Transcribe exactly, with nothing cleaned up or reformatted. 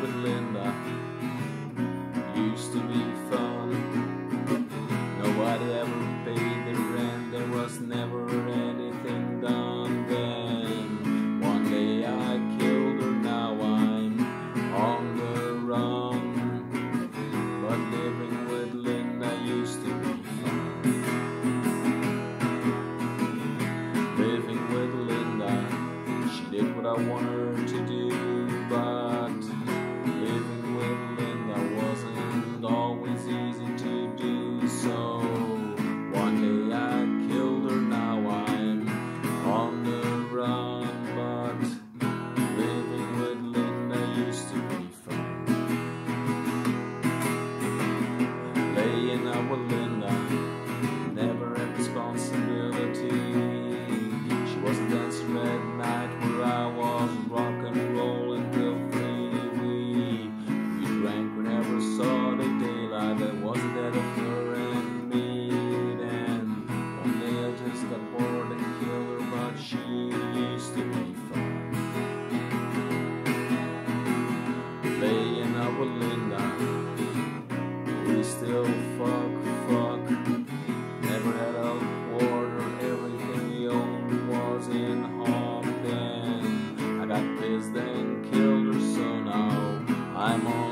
with Linda used to be fun. Nobody ever paid the rent, there was never anything done then. One day I killed her, now I'm on the run. But living with Linda used to be fun. Living with Linda, she did what I wanted her to do, but living with Linda wasn't always easy to do. So one day I killed her, now I'm on the run. But living with Linda used to be fun. Laying out with Linda, never had responsibility. She was a dancer at night where I was rock and roll until three. We, we drank, we never saw the daylight. There wasn't that of her and me. Then one day I just got bored and killed her, but she used to be fun. Laying up with Linda, we still fuck, fuck. Never had a quarter, everything we owned was in home. Then I got pissed and killed her, so now I'm on